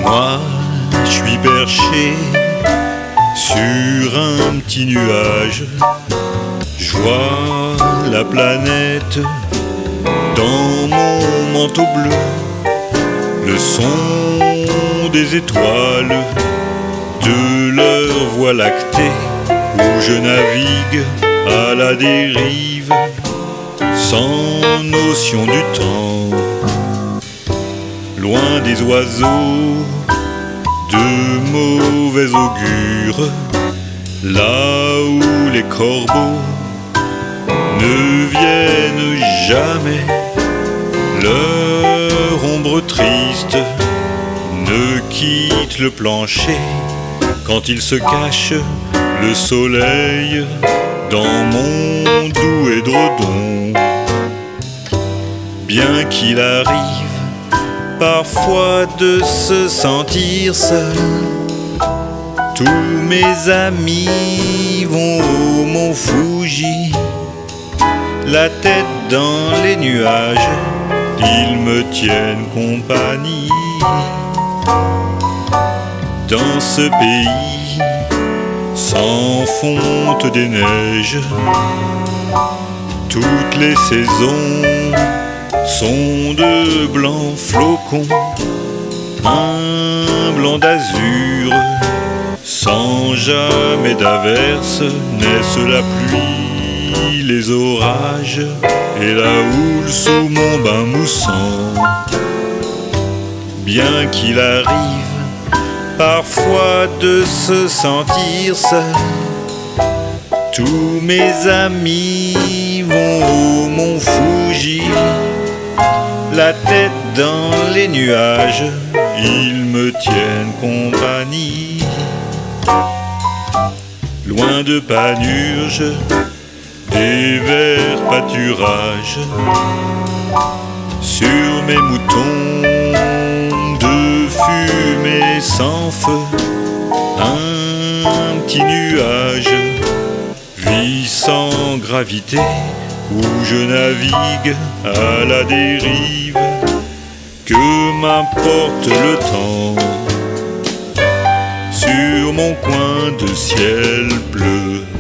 Moi, je suis perché sur un petit nuage. Je vois la planète dans mon manteau bleu, le son des étoiles de leur voie lactée, où je navigue à la dérive sans notion du temps, loin des oiseaux de mauvais augure, là où les corbeaux ne viennent jamais. Leur ombre triste ne quitte le plancher quand il se cache le soleil dans mon doux édredon. Bien qu'il arrive parfois de se sentir seul, tous mes amis vont au mont Fuji, la tête dans les nuages, ils me tiennent compagnie. Dans ce pays sans fonte des neiges, toutes les saisons sont de blancs flocons, un blanc d'azur, sans jamais d'averse, naissent la pluie, les orages et la houle sous mon bain moussant. Bien qu'il arrive parfois de se sentir seul, tous mes amis vont au mont Fuji, la tête dans les nuages, ils me tiennent compagnie. Loin de Panurge, des verts pâturages, sur mes moutons de fumée sans feu, un petit nuage vit sans gravité, où je navigue à la dérive. Que m'importe le temps sur mon coin de ciel bleu.